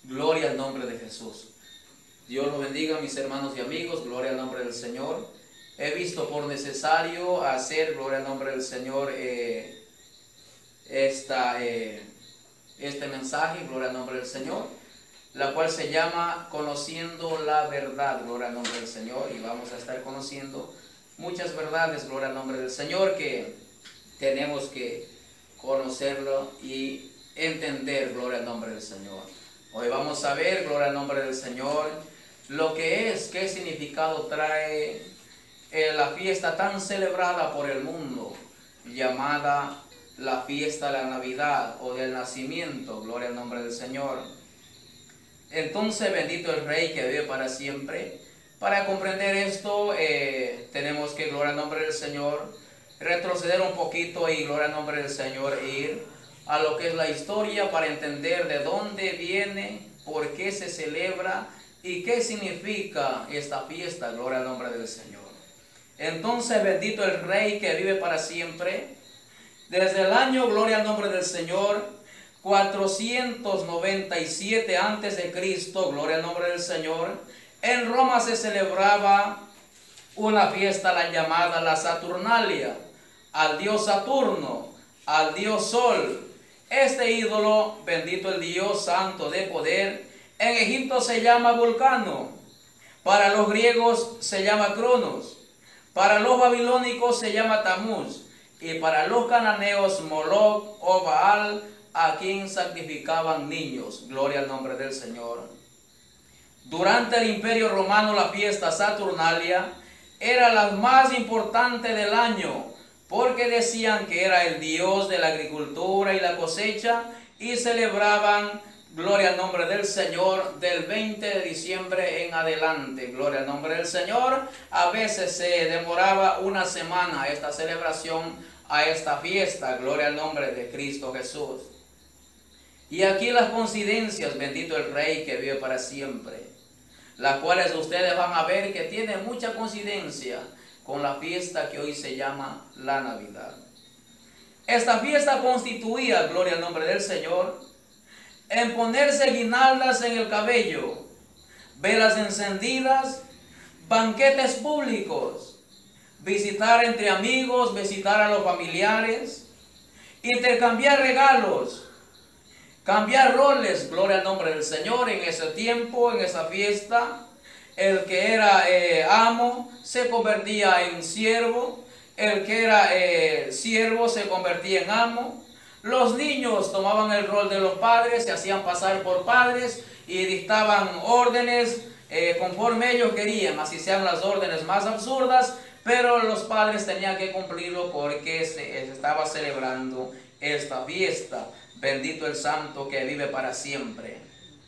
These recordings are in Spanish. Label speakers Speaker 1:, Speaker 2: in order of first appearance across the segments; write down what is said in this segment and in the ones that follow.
Speaker 1: Gloria al nombre de Jesús. Dios los bendiga, mis hermanos y amigos. Gloria al nombre del Señor. He visto por necesario hacer, gloria al nombre del Señor, este mensaje, gloria al nombre del Señor, la cual se llama Conociendo la Verdad, gloria al nombre del Señor. Y vamos a estar conociendo muchas verdades, gloria al nombre del Señor, que tenemos que conocerlo y entender, gloria al nombre del Señor. Hoy vamos a ver, gloria al nombre del Señor, lo que es, qué significado trae la fiesta tan celebrada por el mundo, llamada la fiesta de la Navidad o del nacimiento, gloria al nombre del Señor. Entonces, bendito el Rey que vive para siempre. Para comprender esto, tenemos que, gloria al nombre del Señor, retroceder un poquito y, gloria al nombre del Señor, ir a lo que es la historia para entender de dónde viene, por qué se celebra y qué significa esta fiesta, gloria al nombre del Señor. Entonces, bendito el Rey que vive para siempre. Desde el año, gloria al nombre del Señor, 497 antes de Cristo, gloria al nombre del Señor, en Roma se celebraba una fiesta la llamada la Saturnalia, al dios Saturno, al dios Sol. Este ídolo, bendito el Dios santo de poder, en Egipto se llama Vulcano, para los griegos se llama Cronos, para los babilónicos se llama Tamuz, y para los cananeos Moloch o Baal, a quien sacrificaban niños. Gloria al nombre del Señor. Durante el Imperio Romano la fiesta Saturnalia era la más importante del año, porque decían que era el dios de la agricultura y la cosecha, y celebraban, gloria al nombre del Señor, del 20 de diciembre en adelante. Gloria al nombre del Señor. A veces se demoraba una semana esta celebración a esta fiesta. Gloria al nombre de Cristo Jesús. Y aquí las coincidencias, bendito el Rey que vive para siempre, las cuales ustedes van a ver que tiene mucha coincidencia con la fiesta que hoy se llama la Navidad. Esta fiesta constituía, gloria al nombre del Señor, en ponerse guirnaldas en el cabello, velas encendidas, banquetes públicos, visitar entre amigos, visitar a los familiares, intercambiar regalos, cambiar roles, gloria al nombre del Señor. En ese tiempo, en esa fiesta, el que era amo se convertía en siervo, el que era siervo se convertía en amo. Los niños tomaban el rol de los padres, se hacían pasar por padres y dictaban órdenes conforme ellos querían, así sean las órdenes más absurdas, pero los padres tenían que cumplirlo porque se estaba celebrando esta fiesta. Bendito el Santo que vive para siempre.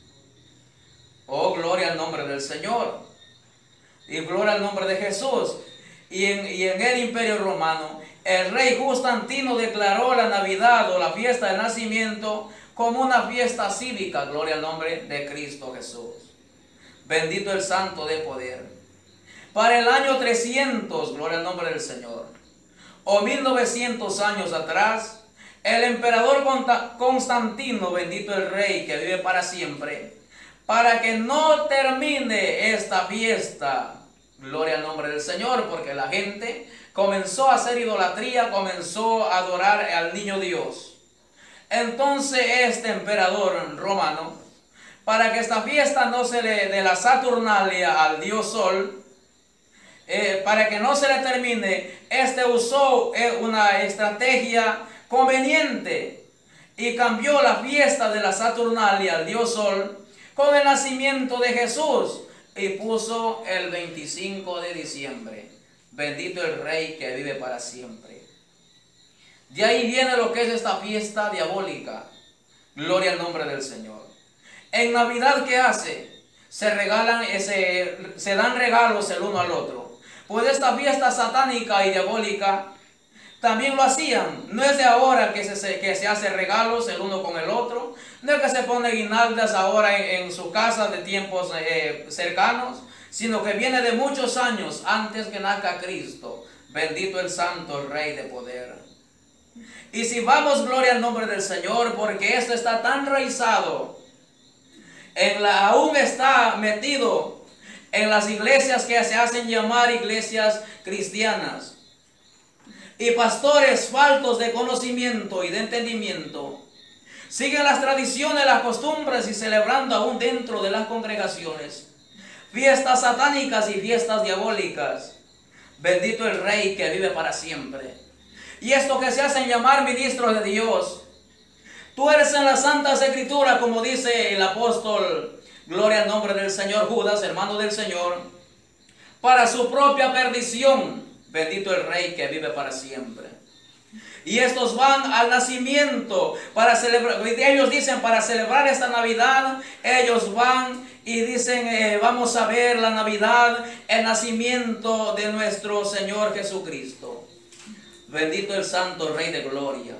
Speaker 1: Oh, gloria al nombre del Señor. Y gloria al nombre de Jesús. Y en el Imperio Romano, el rey Constantino declaró la Navidad o la fiesta del nacimiento como una fiesta cívica. Gloria al nombre de Cristo Jesús. Bendito el Santo de poder. Para el año 300, gloria al nombre del Señor, o 1900 años atrás, el emperador Constantino, bendito el Rey que vive para siempre, para que no termine esta fiesta, gloria al nombre del Señor, porque la gente comenzó a hacer idolatría, comenzó a adorar al niño Dios. Entonces este emperador romano, para que esta fiesta no se le de la Saturnalia al dios Sol, para que no se le termine, usó una estrategia conveniente y cambió la fiesta de la Saturnalia al dios Sol con el nacimiento de Jesús y puso el 25 de diciembre. Bendito el Rey que vive para siempre. De ahí viene lo que es esta fiesta diabólica. Gloria al nombre del Señor. En Navidad, ¿qué hace? Se dan regalos el uno al otro. Pues esta fiesta satánica y diabólica también lo hacían. No es de ahora que se hace regalos el uno con el otro. No es que se pone guirnaldas ahora en su casa de tiempos cercanos, sino que viene de muchos años antes que nazca Cristo. Bendito el Santo, el Rey de poder. Y si vamos, gloria al nombre del Señor, porque esto está tan enraizado aún está metido en las iglesias que se hacen llamar iglesias cristianas. Y pastores faltos de conocimiento y de entendimiento siguen las tradiciones, las costumbres y celebrando aún dentro de las congregaciones fiestas satánicas y fiestas diabólicas. Bendito el Rey que vive para siempre. Y esto que se hacen llamar ministros de Dios, tú eres en las Santas Escrituras, como dice el apóstol, gloria al nombre del Señor, Judas, hermano del Señor, para su propia perdición. Bendito el Rey que vive para siempre. Y estos van al nacimiento para celebrar. Ellos dicen, para celebrar esta Navidad, ellos van y dicen, vamos a ver la Navidad, el nacimiento de nuestro Señor Jesucristo. Bendito el Santo Rey de Gloria.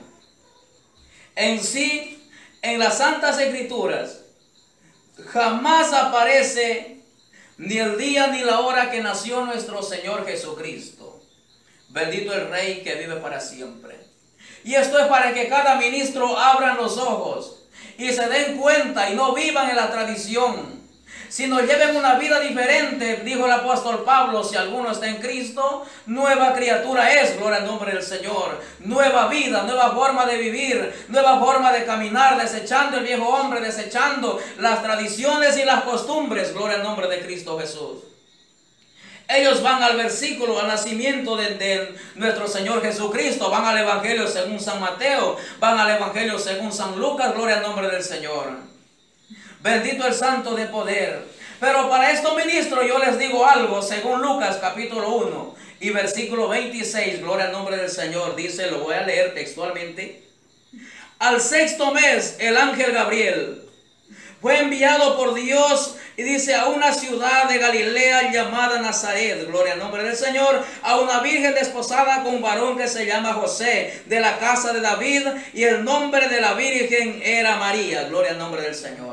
Speaker 1: En sí, en las Santas Escrituras, jamás aparece ni el día ni la hora que nació nuestro Señor Jesucristo. Bendito el Rey que vive para siempre. Y esto es para que cada ministro abran los ojos y se den cuenta y no vivan en la tradición, sino lleven una vida diferente. Dijo el apóstol Pablo, si alguno está en Cristo, nueva criatura es, gloria al nombre del Señor. Nueva vida, nueva forma de vivir, nueva forma de caminar, desechando el viejo hombre, desechando las tradiciones y las costumbres, gloria al nombre de Cristo Jesús. Ellos van al versículo, al nacimiento de nuestro Señor Jesucristo, van al Evangelio según San Mateo, van al Evangelio según San Lucas, gloria al nombre del Señor. Bendito el Santo de poder. Pero para estos ministros yo les digo algo, según Lucas capítulo 1 y versículo 26, gloria al nombre del Señor, dice, lo voy a leer textualmente. Al sexto mes, el ángel Gabriel fue enviado por Dios y dice a una ciudad de Galilea llamada Nazaret, gloria al nombre del Señor, a una virgen desposada con un varón que se llama José, de la casa de David, y el nombre de la virgen era María, gloria al nombre del Señor.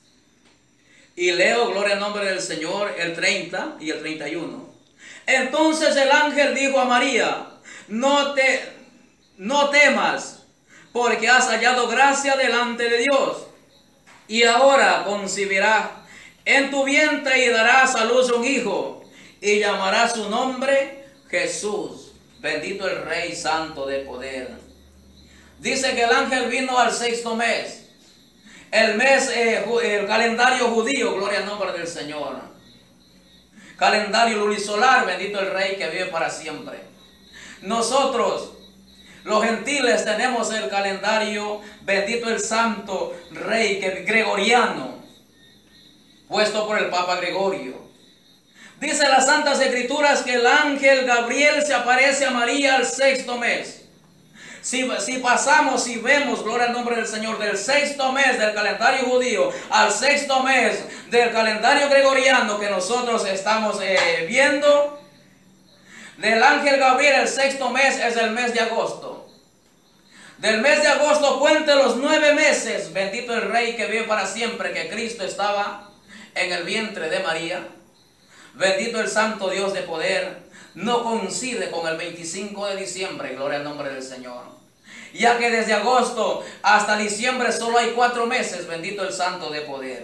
Speaker 1: Y leo, gloria al nombre del Señor, el 30 y el 31. Entonces el ángel dijo a María, no temas, porque has hallado gracia delante de Dios. Y ahora concebirás en tu vientre y darás a luz un hijo, y llamarás su nombre Jesús. Bendito el Rey Santo de poder. Dice que el ángel vino al sexto mes. El mes, el calendario judío, gloria al nombre del Señor. Calendario lunisolar, bendito el Rey que vive para siempre. Nosotros, los gentiles, tenemos el calendario, bendito el Santo Rey gregoriano, puesto por el Papa Gregorio. Dice las Santas Escrituras que el ángel Gabriel se aparece a María al sexto mes. Si pasamos y vemos, gloria al nombre del Señor, del sexto mes del calendario judío al sexto mes del calendario gregoriano que nosotros estamos viendo, del ángel Gabriel el sexto mes es el mes de agosto. Del mes de agosto cuente los 9 meses, bendito el Rey que vive para siempre, que Cristo estaba en el vientre de María. Bendito el Santo Dios de poder. No coincide con el 25 de diciembre, gloria al nombre del Señor. Ya que desde agosto hasta diciembre solo hay 4 meses, bendito el Santo de poder.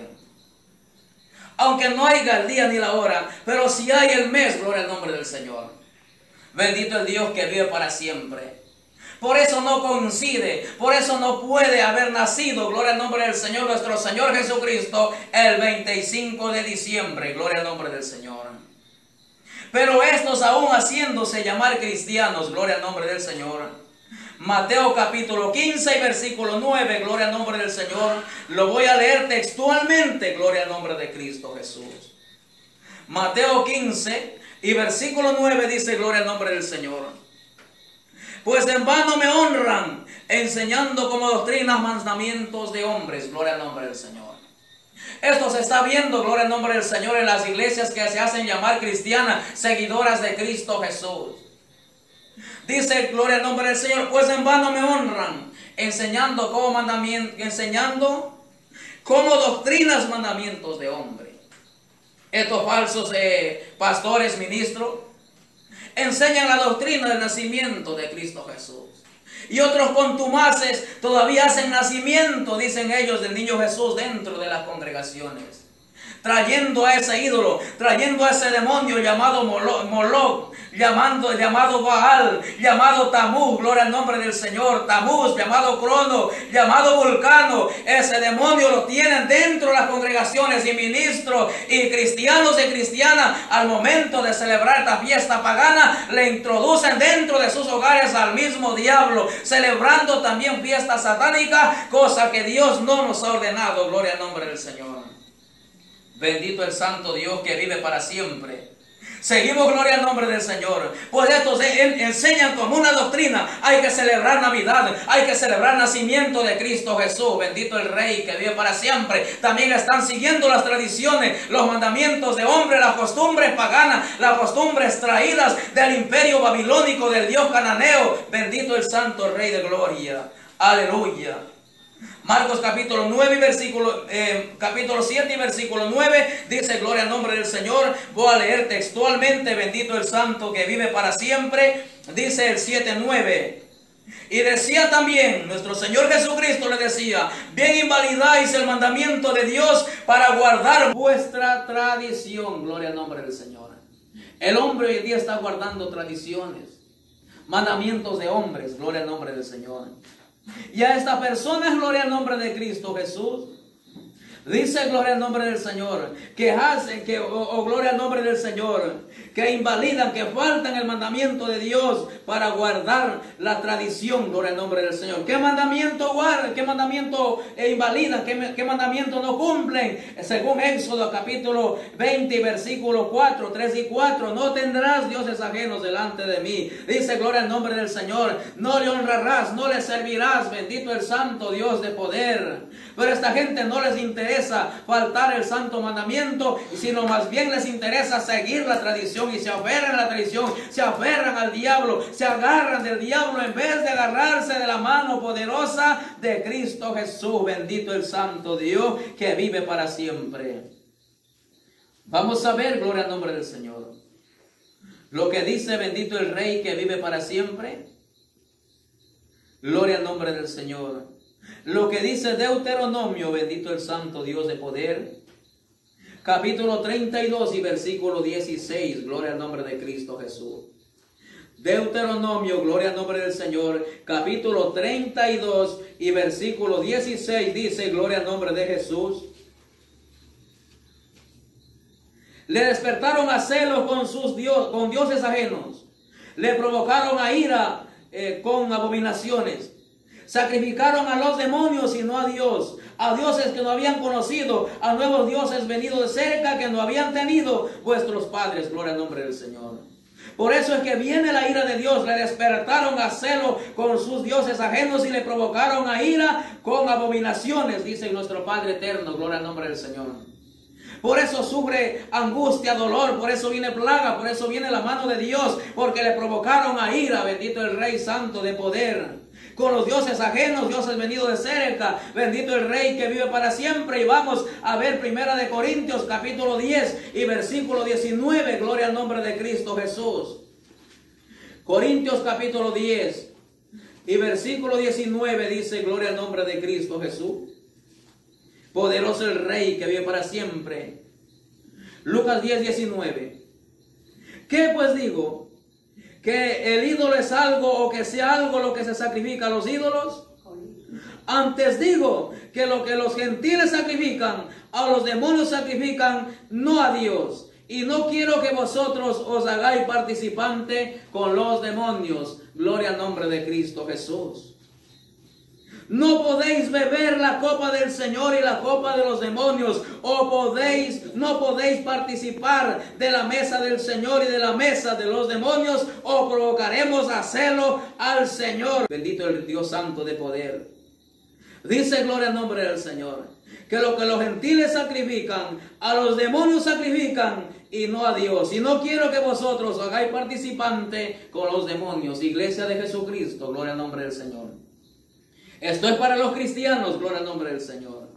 Speaker 1: Aunque no haya el día ni la hora, pero si hay el mes, gloria al nombre del Señor. Bendito el Dios que vive para siempre. Por eso no coincide, por eso no puede haber nacido, gloria al nombre del Señor, nuestro Señor Jesucristo, el 25 de diciembre, gloria al nombre del Señor. Pero estos aún haciéndose llamar cristianos, gloria al nombre del Señor. Mateo capítulo 15 y versículo 9, gloria al nombre del Señor. Lo voy a leer textualmente, gloria al nombre de Cristo Jesús. Mateo 15 y versículo 9 dice, gloria al nombre del Señor. Pues en vano me honran, enseñando como doctrinas mandamientos de hombres, gloria al nombre del Señor. Esto se está viendo, gloria al nombre del Señor, en las iglesias que se hacen llamar cristianas, seguidoras de Cristo Jesús. Dice, gloria al nombre del Señor, pues en vano me honran, enseñando como doctrinas mandamientos de hombre. Estos falsos pastores, ministros, enseñan la doctrina del nacimiento de Cristo Jesús. Y otros contumaces todavía hacen nacimiento, dicen ellos, del niño Jesús dentro de las congregaciones. Trayendo a ese ídolo, trayendo a ese demonio llamado Moloch, llamado Baal, llamado Tamuz, gloria al nombre del Señor, Tamuz, llamado Crono, llamado Vulcano. Ese demonio lo tienen dentro de las congregaciones, y ministros y cristianos y cristianas al momento de celebrar esta fiesta pagana le introducen dentro de sus hogares al mismo diablo, celebrando también fiestas satánicas, cosa que Dios no nos ha ordenado, gloria al nombre del Señor. Bendito el santo Dios que vive para siempre. Seguimos, gloria al nombre del Señor. Pues estos enseñan como una doctrina. Hay que celebrar Navidad, hay que celebrar nacimiento de Cristo Jesús. Bendito el Rey que vive para siempre. También están siguiendo las tradiciones, los mandamientos de hombre, las costumbres paganas, las costumbres traídas del imperio babilónico, del Dios cananeo. Bendito el santo Rey de gloria. Aleluya. Marcos capítulo 9 capítulo 7 y versículo 9 dice, gloria al nombre del Señor. Voy a leer textualmente, bendito el santo que vive para siempre. Dice el 7:9. Y decía también, nuestro Señor Jesucristo le decía, bien invalidáis el mandamiento de Dios para guardar vuestra tradición. Gloria al nombre del Señor. El hombre hoy en día está guardando tradiciones, mandamientos de hombres. Gloria al nombre del Señor. Y a estas personas, gloria al nombre de Cristo Jesús, dice, gloria al nombre del Señor, que hacen, gloria al nombre del Señor, que invalidan, que faltan el mandamiento de Dios para guardar la tradición, gloria al nombre del Señor. ¿Qué mandamiento guardan? ¿Qué mandamiento invalidan? ¿Qué mandamiento no cumplen? Según Éxodo capítulo 20, versículo 4, 3 y 4, no tendrás dioses ajenos delante de mí. Dice, gloria al nombre del Señor, no le honrarás, no le servirás, bendito el santo Dios de poder. Pero a esta gente no les interesa faltar el santo mandamiento, sino más bien les interesa seguir la tradición, y se aferran a la tradición, se aferran al diablo, se agarran del diablo en vez de agarrarse de la mano poderosa de Cristo Jesús. Bendito el santo Dios que vive para siempre. Vamos a ver, gloria al nombre del Señor, lo que dice bendito el Rey que vive para siempre. Gloria al nombre del Señor. Lo que dice Deuteronomio, bendito el santo Dios de poder, capítulo 32 y versículo 16, gloria al nombre de Cristo Jesús. Deuteronomio, gloria al nombre del Señor, capítulo 32 y versículo 16 dice, gloria al nombre de Jesús. Le despertaron a celos con dioses ajenos, le provocaron a ira con abominaciones. Sacrificaron a los demonios y no a Dios, a dioses que no habían conocido, a nuevos dioses venidos de cerca que no habían tenido vuestros padres. Gloria al nombre del Señor. Por eso es que viene la ira de Dios. Le despertaron a celo con sus dioses ajenos y le provocaron a ira con abominaciones, dice nuestro Padre eterno. Gloria al nombre del Señor. Por eso sufre angustia, dolor, por eso viene plaga, por eso viene la mano de Dios, porque le provocaron a ira, bendito el Rey santo de poder, con los dioses ajenos, dioses venidos de cerca, bendito el Rey que vive para siempre. Y vamos a ver 1 Corintios capítulo 10 y versículo 19, gloria al nombre de Cristo Jesús. Corintios capítulo 10 y versículo 19 dice, gloria al nombre de Cristo Jesús. Poderoso el Rey que vive para siempre. Lucas 10, 19. ¿Qué pues digo? ¿Que el ídolo es algo o que sea algo lo que se sacrifica a los ídolos? Antes digo que lo que los gentiles sacrifican, a los demonios sacrifican, no a Dios. Y no quiero que vosotros os hagáis participante con los demonios. Gloria al nombre de Cristo Jesús. No podéis beber la copa del Señor y la copa de los demonios, no podéis participar de la mesa del Señor y de la mesa de los demonios, o provocaremos a celo al Señor. Bendito el Dios santo de poder. Dice, gloria al nombre del Señor, que lo que los gentiles sacrifican, a los demonios sacrifican y no a Dios. Y no quiero que vosotros os hagáis participante con los demonios. Iglesia de Jesucristo, gloria al nombre del Señor. Esto es para los cristianos, gloria al nombre del Señor.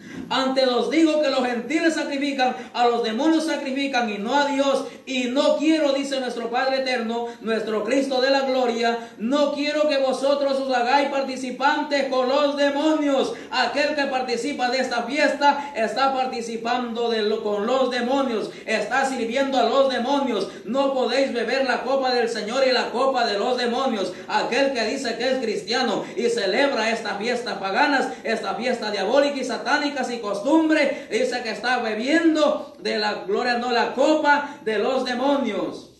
Speaker 1: Antes os digo que los gentiles sacrifican, a los demonios sacrifican y no a Dios. Y no quiero, dice nuestro Padre eterno, nuestro Cristo de la gloria, no quiero que vosotros os hagáis participantes con los demonios. Aquel que participa de esta fiesta está participando con los demonios, está sirviendo a los demonios. No podéis beber la copa del Señor y la copa de los demonios. Aquel que dice que es cristiano y celebra esta fiesta paganas, esta fiesta diabólica y satánicas y costumbre, dice que está bebiendo de la gloria, no la copa de los demonios.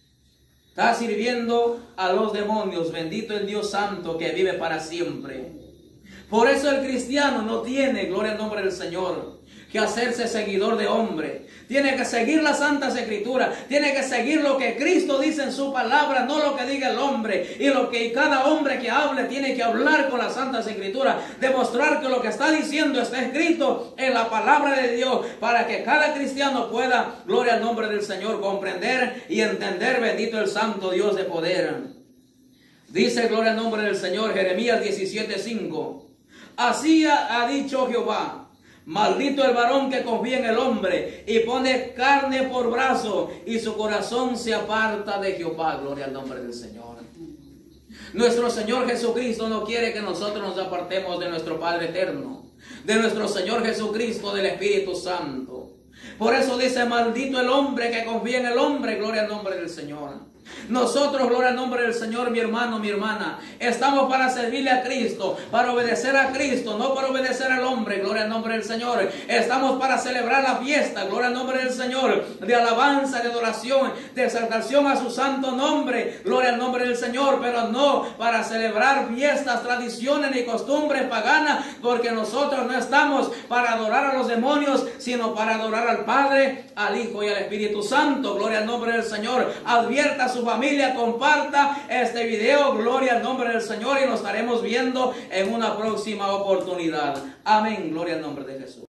Speaker 1: Está sirviendo a los demonios. Bendito el Dios Santo que vive para siempre. Por eso el cristiano no tiene, gloria al nombre del Señor, que hacerse seguidor de hombre. Tiene que seguir las santas escrituras. Tiene que seguir lo que Cristo dice en su palabra, no lo que diga el hombre. Y lo que cada hombre que hable tiene que hablar con las santas escrituras. Demostrar que lo que está diciendo está escrito en la palabra de Dios, para que cada cristiano pueda, gloria al nombre del Señor, comprender y entender. Bendito el santo Dios de poder. Dice, gloria al nombre del Señor, Jeremías 17:5. Así ha dicho Jehová: maldito el varón que confía en el hombre y pone carne por brazo, y su corazón se aparta de Jehová. Gloria al nombre del Señor. Nuestro Señor Jesucristo no quiere que nosotros nos apartemos de nuestro Padre eterno, de nuestro Señor Jesucristo, del Espíritu Santo. Por eso dice: maldito el hombre que confía en el hombre. Gloria al nombre del Señor. Nosotros, gloria al nombre del Señor, mi hermano, mi hermana, estamos para servirle a Cristo, para obedecer a Cristo, no para obedecer al hombre. Gloria al nombre del Señor. Estamos para celebrar la fiesta, gloria al nombre del Señor, de alabanza, de adoración, de exaltación a su santo nombre, gloria al nombre del Señor, pero no para celebrar fiestas, tradiciones ni costumbres paganas, porque nosotros no estamos para adorar a los demonios, sino para adorar al Padre, al Hijo y al Espíritu Santo. Gloria al nombre del Señor. Advierta a su familia, comparta este video, gloria al nombre del Señor, y nos estaremos viendo en una próxima oportunidad. Amén, gloria al nombre de Jesús.